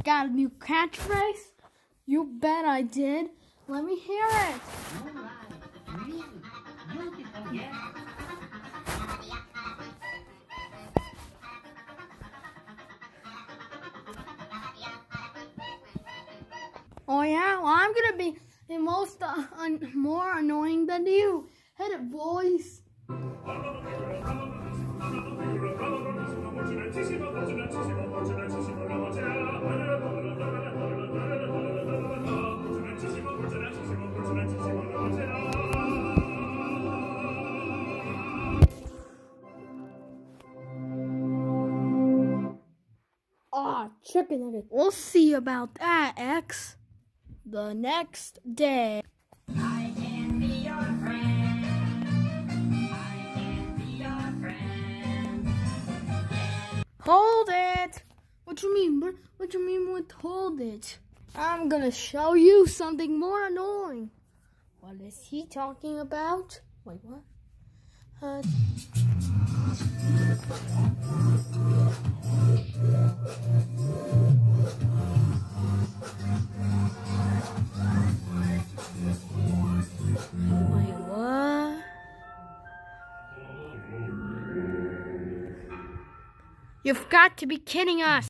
Got a new catchphrase? You bet I did. Let me hear it. Really beautiful, yeah. Oh yeah? Well, I'm gonna be the most more annoying than you. Hit it, boys. Ah, chicken nugget. We'll see about that, X. The next day. I can be your friend. I can be your friend. Hold it! What you mean? What you mean with hold it? I'm gonna show you something more annoying. What is he talking about? Wait, what? Wait, what? You've got to be kidding us.